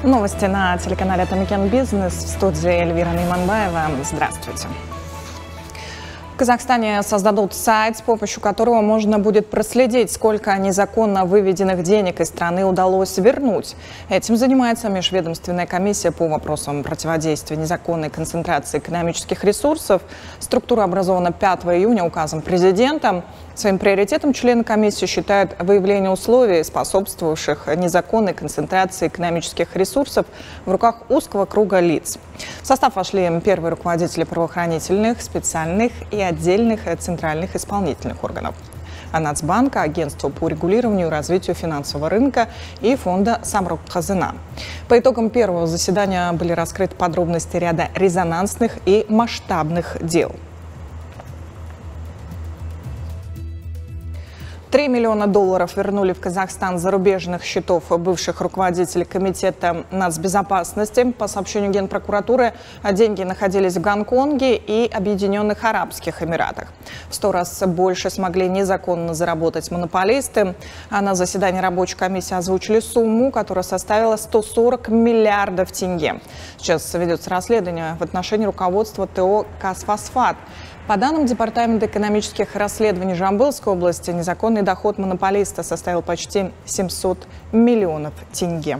Новости на телеканале «Атамекен Бизнес», в студии Эльвира Нейманбаева. Здравствуйте. В Казахстане создадут сайт, с помощью которого можно будет проследить, сколько незаконно выведенных денег из страны удалось вернуть. Этим занимается Межведомственная комиссия по вопросам противодействия незаконной концентрации экономических ресурсов. Структура образована 5 июня указом президента. Своим приоритетом члены комиссии считают выявление условий, способствовавших незаконной концентрации экономических ресурсов в руках узкого круга лиц. В состав вошли первые руководители правоохранительных, специальных и отдельных центральных исполнительных органов Нацбанка, Агентства по регулированию и развитию финансового рынка и фонда Самрұқ-Қазына. По итогам первого заседания были раскрыты подробности ряда резонансных и масштабных дел. $3 миллиона вернули в Казахстан с зарубежных счетов бывших руководителей Комитета нацбезопасности. По сообщению Генпрокуратуры, деньги находились в Гонконге и Объединенных Арабских Эмиратах. В 100 раз больше смогли незаконно заработать монополисты. А на заседании рабочей комиссии озвучили сумму, которая составила 140 миллиардов тенге. Сейчас ведется расследование в отношении руководства ТО «Казфосфат». По данным Департамента экономических расследований Жамбылской области, незаконный доход монополиста составил почти 700 миллионов тенге.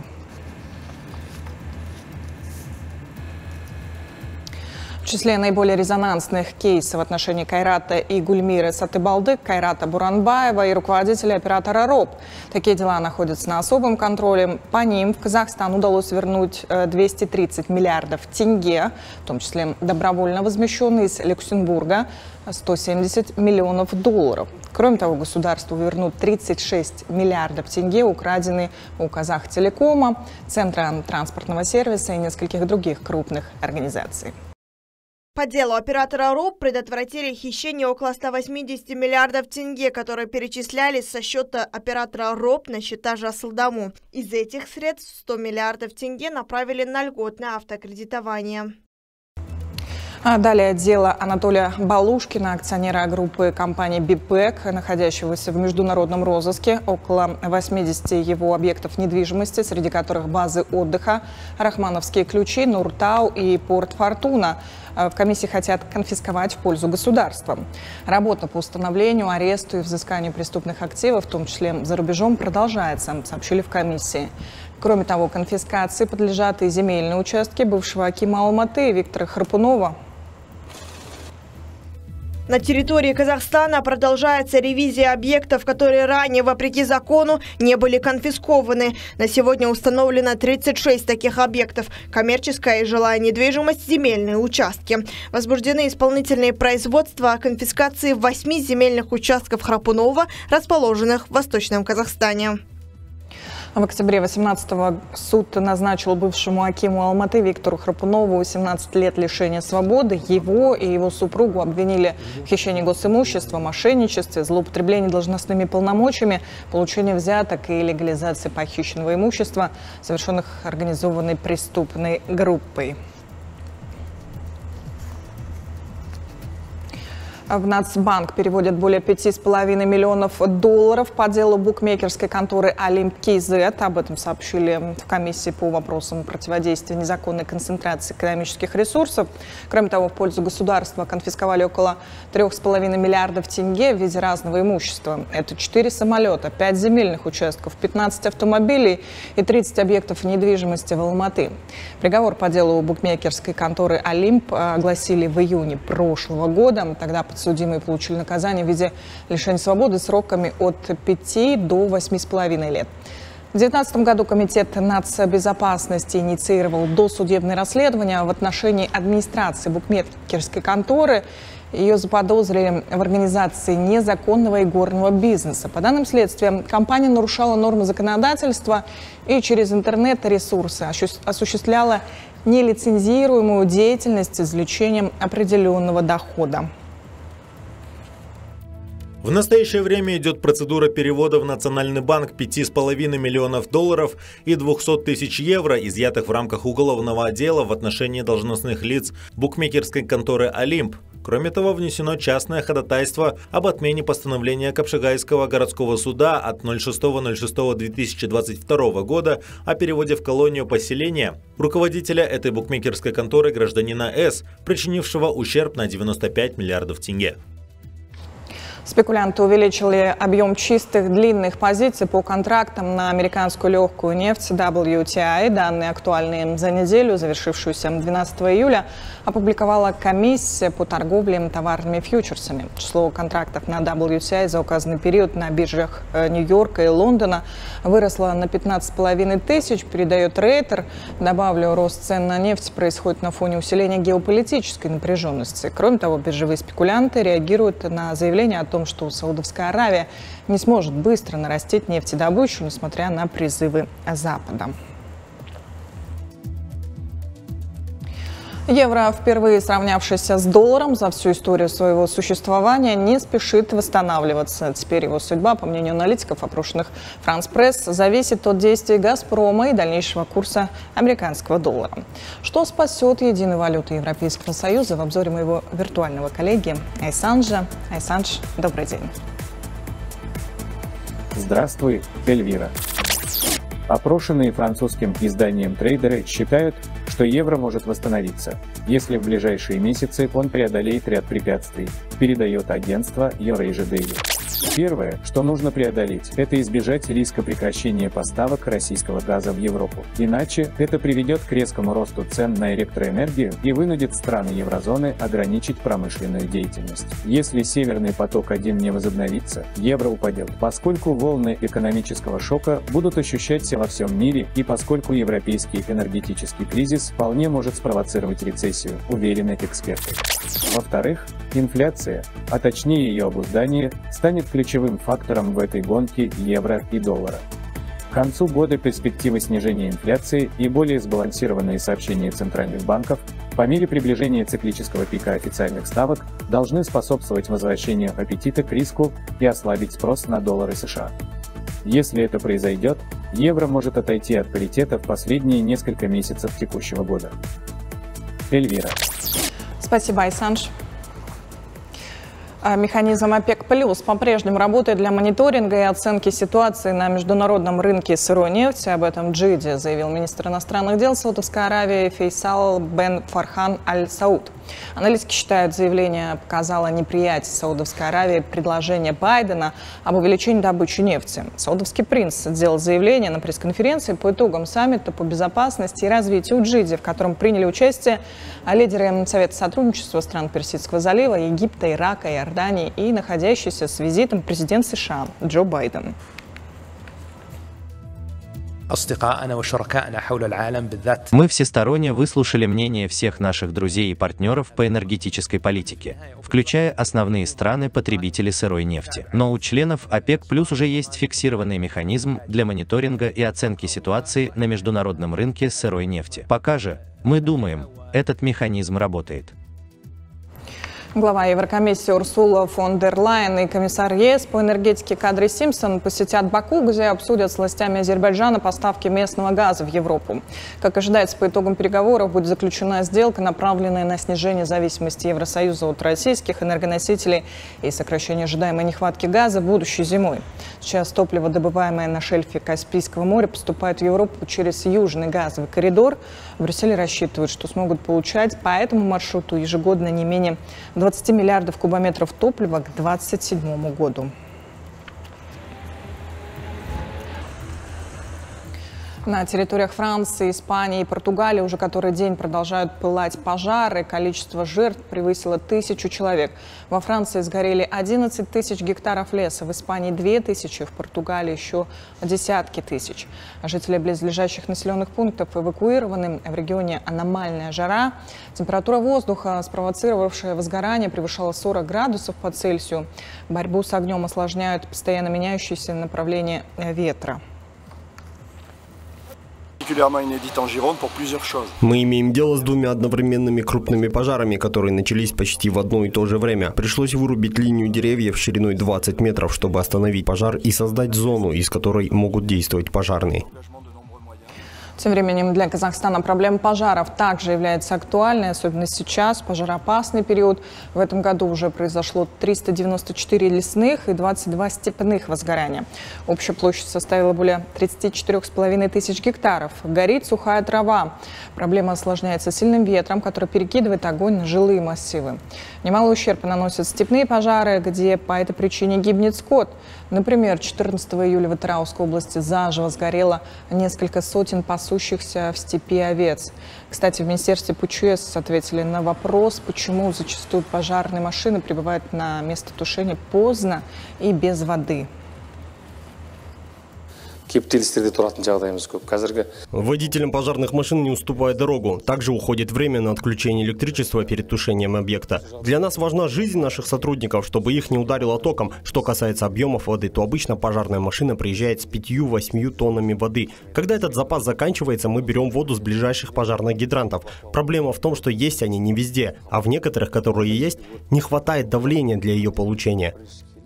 В числе наиболее резонансных кейсов в отношении Кайрата и Гульмиры Сатыбалдык, Кайрата Буранбаева и руководителя оператора РОП. Такие дела находятся на особом контроле. По ним в Казахстан удалось вернуть 230 миллиардов тенге, в том числе добровольно возмещенные из Люксембурга 170 миллионов долларов. Кроме того, государству вернут 36 миллиардов тенге, украденные у Казахтелекома, Центра транспортного сервиса и нескольких других крупных организаций. По делу оператора РОП предотвратили хищение около 180 миллиардов тенге, которые перечислялись со счета оператора РОП на счета Жасылдаму. Из этих средств 100 миллиардов тенге направили на льготное автокредитование. Далее дело Анатолия Балушкина, акционера группы компании «Бипек», находящегося в международном розыске. Около 80 его объектов недвижимости, среди которых базы отдыха, Рахмановские ключи, Нуртау и Порт Фортуна, в комиссии хотят конфисковать в пользу государства. Работа по установлению, аресту и взысканию преступных активов, в том числе за рубежом, продолжается, сообщили в комиссии. Кроме того, конфискации подлежат и земельные участки бывшего акима Алматы Виктора Храпунова. На территории Казахстана продолжается ревизия объектов, которые ранее, вопреки закону, не были конфискованы. На сегодня установлено 36 таких объектов – коммерческая и жилая недвижимость, земельные участки. Возбуждены исполнительные производства о конфискации 8 земельных участков Храпунова, расположенных в Восточном Казахстане. В октябре 2018-го суд назначил бывшему акиму Алматы Виктору Храпунову 18 лет лишения свободы. Его и его супругу обвинили в хищении госимущества, мошенничестве, злоупотреблении должностными полномочиями, получении взяток и легализации похищенного имущества, совершенных организованной преступной группой. В Нацбанк переводят более $5,5 миллионов по делу букмекерской конторы Олимп-КЗ. Об этом сообщили в комиссии по вопросам противодействия незаконной концентрации экономических ресурсов. Кроме того, в пользу государства конфисковали около 3,5 миллиардов тенге в виде разного имущества. Это 4 самолета, 5 земельных участков, 15 автомобилей и 30 объектов недвижимости в Алматы. Приговор по делу букмекерской конторы Олимп огласили в июне прошлого года. Тогда подсудимые получили наказание в виде лишения свободы сроками от 5 до 8,5 лет. В 2019 году Комитет нацбезопасности инициировал досудебное расследование в отношении администрации букмекерской конторы. Ее заподозрили в организации незаконного игорного бизнеса. По данным следствия, компания нарушала нормы законодательства и через интернет-ресурсы осуществляла нелицензируемую деятельность с извлечением определенного дохода. В настоящее время идет процедура перевода в Национальный банк 5,5 миллионов долларов и 200 тысяч евро, изъятых в рамках уголовного дела в отношении должностных лиц букмекерской конторы «Олимп». Кроме того, внесено частное ходатайство об отмене постановления Капшагайского городского суда от 06.06.2022 года о переводе в колонию поселения руководителя этой букмекерской конторы гражданина С, причинившего ущерб на 95 миллиардов тенге. Спекулянты увеличили объем чистых длинных позиций по контрактам на американскую легкую нефть WTI. Данные, актуальные за неделю, завершившуюся 12 июля, опубликовала комиссия по торговле товарными фьючерсами. Число контрактов на WTI за указанный период на биржах Нью-Йорка и Лондона выросло на 15,5 тысяч, передает Рейтер. Добавлю, рост цен на нефть происходит на фоне усиления геополитической напряженности. Кроме того, биржевые спекулянты реагируют на заявление о том, что Саудовская Аравия не сможет быстро нарастить нефтедобычу, несмотря на призывы Запада. Евро, впервые сравнявшийся с долларом за всю историю своего существования, не спешит восстанавливаться. Теперь его судьба, по мнению аналитиков, опрошенных France Press, зависит от действий «Газпрома» и дальнейшего курса американского доллара. Что спасет единую валюту Европейского Союза, в обзоре моего виртуального коллеги Айсанжа. Айсанж, добрый день. Здравствуй, Эльвира. Опрошенные французским изданием трейдеры считают, что евро может восстановиться, если в ближайшие месяцы он преодолеет ряд препятствий, передает агентство Eurasia Daily. Первое, что нужно преодолеть, это избежать риска прекращения поставок российского газа в Европу. Иначе это приведет к резкому росту цен на электроэнергию и вынудит страны еврозоны ограничить промышленную деятельность. Если Северный поток-1 не возобновится, евро упадет, поскольку волны экономического шока будут ощущаться во всем мире и поскольку европейский энергетический кризис вполне может спровоцировать рецессию, уверены эксперты. Во-вторых, инфляция, а точнее ее обуздание, станет ключевым фактором в этой гонке евро и доллара. К концу года перспективы снижения инфляции и более сбалансированные сообщения центральных банков по мере приближения циклического пика официальных ставок должны способствовать возвращению аппетита к риску и ослабить спрос на доллары США. Если это произойдет, евро может отойти от паритета в последние несколько месяцев текущего года. Эльвира. Спасибо, Айсанж. Механизм ОПЕК+ по-прежнему работает для мониторинга и оценки ситуации на международном рынке сырой нефти. Об этом Джиде заявил министр иностранных дел Саудовской Аравии Фейсал бен Фархан аль-Сауд. Аналитики считают, заявление показало неприятие Саудовской Аравии предложения Байдена об увеличении добычи нефти. Саудовский принц сделал заявление на пресс-конференции по итогам саммита по безопасности и развитию Джиде, в котором приняли участие лидеры Совета сотрудничества стран Персидского залива, Египта, Ирака, Иордании и находящийся с визитом президент США Джо Байден. Мы всесторонне выслушали мнение всех наших друзей и партнеров по энергетической политике, включая основные страны-потребители сырой нефти. Но у членов ОПЕК+ уже есть фиксированный механизм для мониторинга и оценки ситуации на международном рынке сырой нефти. Пока же, мы думаем, этот механизм работает. Глава Еврокомиссии Урсула фон дер Лайен и комиссар ЕС по энергетике Кадри Симпсон посетят Баку, где обсудят с властями Азербайджана поставки местного газа в Европу. Как ожидается, по итогам переговоров будет заключена сделка, направленная на снижение зависимости Евросоюза от российских энергоносителей и сокращение ожидаемой нехватки газа будущей зимой. Сейчас топливо, добываемое на шельфе Каспийского моря, поступает в Европу через южный газовый коридор. В Брюсселе рассчитывают, что смогут получать по этому маршруту ежегодно не менее 20 миллиардов кубометров топлива к 2027 году. На территориях Франции, Испании и Португалии уже который день продолжают пылать пожары. Количество жертв превысило 1000 человек. Во Франции сгорели 11 тысяч гектаров леса, в Испании 2000, в Португалии еще десятки тысяч. Жители близлежащих населенных пунктов эвакуированы. В регионе аномальная жара. Температура воздуха, спровоцировавшая возгорание, превышала 40 градусов по Цельсию. Борьбу с огнем осложняют постоянно меняющиеся направления ветра. Мы имеем дело с двумя одновременными крупными пожарами, которые начались почти в одно и то же время. Пришлось вырубить линию деревьев шириной 20 метров, чтобы остановить пожар и создать зону, из которой могут действовать пожарные. Тем временем для Казахстана проблема пожаров также является актуальной, особенно сейчас, в пожароопасный период. В этом году уже произошло 394 лесных и 22 степных возгорания. Общая площадь составила более 34,5 тысяч гектаров. Горит сухая трава. Проблема осложняется сильным ветром, который перекидывает огонь на жилые массивы. Немалый ущерб наносят степные пожары, где по этой причине гибнет скот. Например, 14 июля в Атырауской области заживо сгорело несколько сотен пасущихся в степи овец. Кстати, в Министерстве ПЧС ответили на вопрос, почему зачастую пожарные машины прибывают на место тушения поздно и без воды. Водителям пожарных машин не уступает дорогу. Также уходит время на отключение электричества перед тушением объекта. Для нас важна жизнь наших сотрудников, чтобы их не ударило током. Что касается объемов воды, то обычно пожарная машина приезжает с 5-8 тоннами воды. Когда этот запас заканчивается, мы берем воду с ближайших пожарных гидрантов. Проблема в том, что есть они не везде, а в некоторых, которые есть, не хватает давления для ее получения.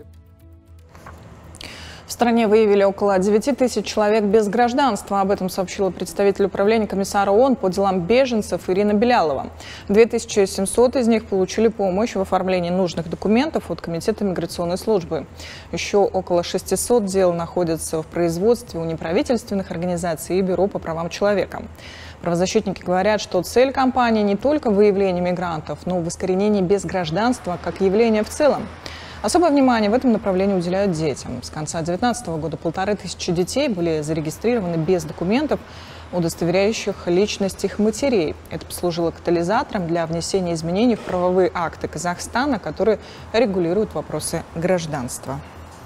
В стране выявили около 9 тысяч человек без гражданства. Об этом сообщила представитель управления комиссара ООН по делам беженцев Ирина Белялова. 2700 из них получили помощь в оформлении нужных документов от Комитета миграционной службы. Еще около 600 дел находятся в производстве у неправительственных организаций и Бюро по правам человека. Правозащитники говорят, что цель кампании не только выявление мигрантов, но и в искоренении безгражданства как явления в целом. Особое внимание в этом направлении уделяют детям. С конца 2019 года 1500 детей были зарегистрированы без документов, удостоверяющих личность их матерей. Это послужило катализатором для внесения изменений в правовые акты Казахстана, которые регулируют вопросы гражданства.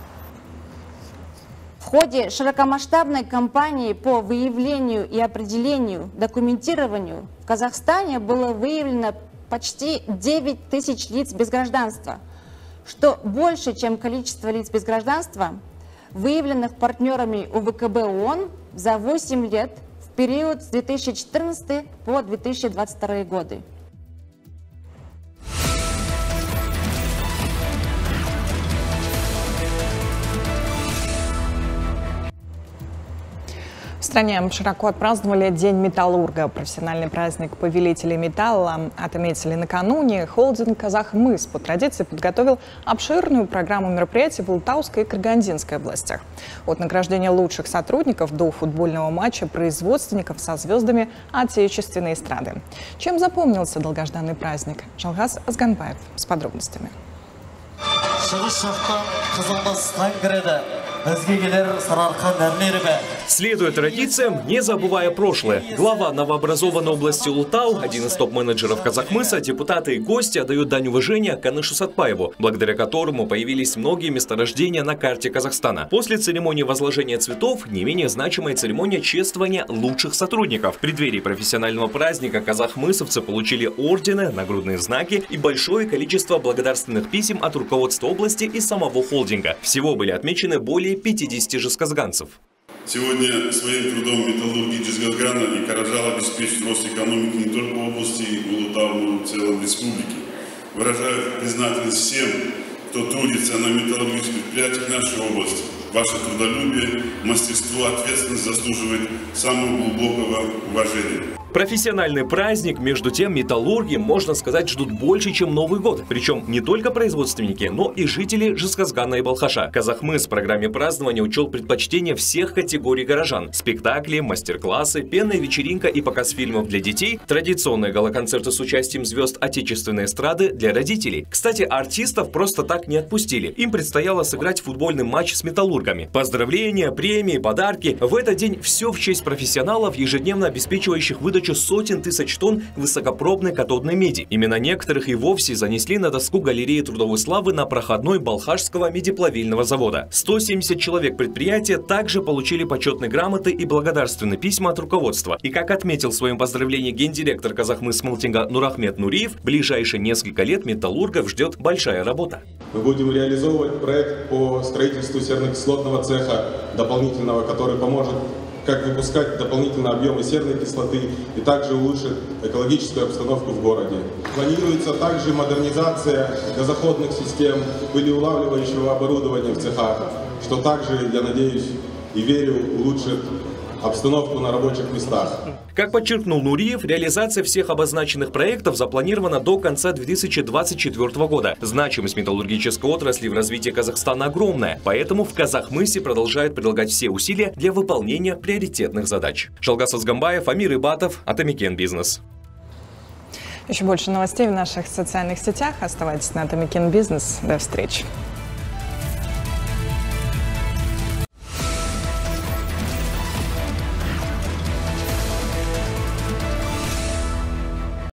В ходе широкомасштабной кампании по выявлению и определению, документированию в Казахстане было выявлено почти 9 тысяч лиц без гражданства, что больше, чем количество лиц без гражданства, выявленных партнерами УВКБ ООН за 8 лет в период с 2014 по 2022 годы. В стране широко отпраздновали День металлурга. Профессиональный праздник повелителей металла отметили накануне. Холдинг «Казахмыс» по традиции подготовил обширную программу мероприятий в Ултауской и Карагандинской областях. От награждения лучших сотрудников до футбольного матча производственников со звездами отечественной эстрады. Чем запомнился долгожданный праздник? Жалгас Азганбаев с подробностями. Следуя традициям, не забывая прошлое, глава новообразованной области Ултау, один из топ-менеджеров Казахмыса, депутаты и гости отдают дань уважения Канышу Сатпаеву, благодаря которому появились многие месторождения на карте Казахстана. После церемонии возложения цветов, не менее значимая церемония чествования лучших сотрудников. В преддверии профессионального праздника казахмысовцы получили ордены, нагрудные знаки и большое количество благодарственных писем от руководства области и самого холдинга. Всего были отмечены более 50 жезказганцев. Сегодня своим трудом металлургии Жезказгана и Каражал обеспечит рост экономики не только в области Улутау, но и в целом республики. Выражаю признательность всем, кто трудится на металлургических предприятиях нашей области. Ваше трудолюбие, мастерство, ответственность заслуживает самого глубокого уважения. Профессиональный праздник, между тем, металлурги, можно сказать, ждут больше, чем Новый год. Причем не только производственники, но и жители Жезказгана и Балхаша. Казахмыс в программе празднования учел предпочтения всех категорий горожан. Спектакли, мастер-классы, пенная вечеринка и показ фильмов для детей, традиционные гала-концерты с участием звезд отечественной эстрады для родителей. Кстати, артистов просто так не отпустили. Им предстояло сыграть футбольный матч с металлургами. Поздравления, премии, подарки. В этот день все в честь профессионалов, ежедневно обеспечивающих выдачу сотен тысяч тонн высокопробной катодной меди. Именно некоторых и вовсе занесли на доску галереи трудовой славы на проходной Балхашского медиплавильного завода. 170 человек предприятия также получили почетные грамоты и благодарственные письма от руководства. И как отметил в своем поздравлении гендиректор Казахмыс Мылтинга Нурахмет Нуриев, в ближайшие несколько лет металлургов ждет большая работа. Мы будем реализовывать проект по строительству сернокислотного цеха дополнительного, который поможет как выпускать дополнительные объемы серной кислоты и также улучшит экологическую обстановку в городе. Планируется также модернизация газоходных систем, пылеулавливающего оборудования в цехах, что также, я надеюсь и верю, улучшит обстановку на рабочих местах. Как подчеркнул Нуриев, реализация всех обозначенных проектов запланирована до конца 2024 года. Значимость металлургической отрасли в развитии Казахстана огромная, поэтому в Казахмысе продолжают прилагать все усилия для выполнения приоритетных задач. Шалгас Азгамбаев, Амир Ибатов, Атамикен Бизнес. Еще больше новостей в наших социальных сетях. Оставайтесь на Атамикен Бизнес. До встречи.